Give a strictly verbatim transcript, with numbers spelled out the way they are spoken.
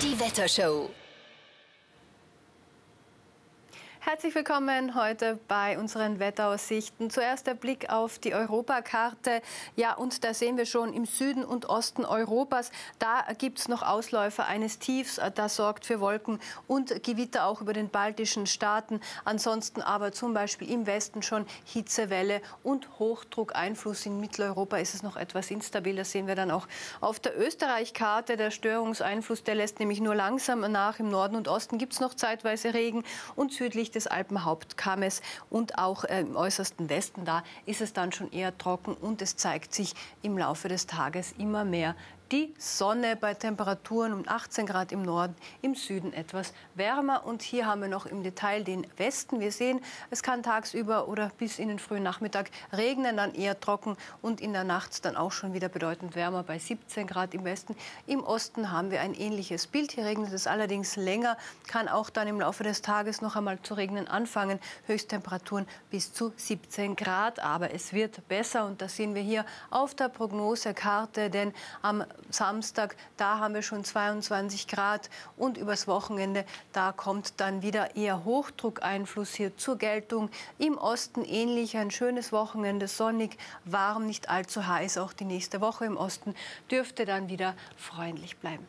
Die Wettershow. Herzlich willkommen heute bei unseren Wetteraussichten. Zuerst der Blick auf die Europakarte. Ja, und da sehen wir schon im Süden und Osten Europas, da gibt es noch Ausläufer eines Tiefs. Das sorgt für Wolken und Gewitter auch über den baltischen Staaten. Ansonsten aber zum Beispiel im Westen schon Hitzewelle und Hochdruckeinfluss. In Mitteleuropa ist es noch etwas instabil. Das sehen wir dann auch auf der Österreich-Karte. Der Störungseinfluss, der lässt nämlich nur langsam nach. Im Norden und Osten gibt es noch zeitweise Regen und südlich des Alpenhauptkammes und auch äh, im äußersten Westen, da ist es dann schon eher trocken und es zeigt sich im Laufe des Tages immer mehr die Sonne bei Temperaturen um achtzehn Grad im Norden, im Süden etwas wärmer. Und hier haben wir noch im Detail den Westen. Wir sehen, es kann tagsüber oder bis in den frühen Nachmittag regnen, dann eher trocken und in der Nacht dann auch schon wieder bedeutend wärmer bei siebzehn Grad im Westen. Im Osten haben wir ein ähnliches Bild. Hier regnet es allerdings länger, kann auch dann im Laufe des Tages noch einmal zu regnen anfangen. Höchsttemperaturen bis zu siebzehn Grad, aber es wird besser und das sehen wir hier auf der Prognosekarte, denn am Samstag, da haben wir schon zweiundzwanzig Grad und übers Wochenende, da kommt dann wieder eher Hochdruckeinfluss hier zur Geltung. Im Osten ähnlich, ein schönes Wochenende, sonnig, warm, nicht allzu heiß. Auch die nächste Woche im Osten dürfte dann wieder freundlich bleiben.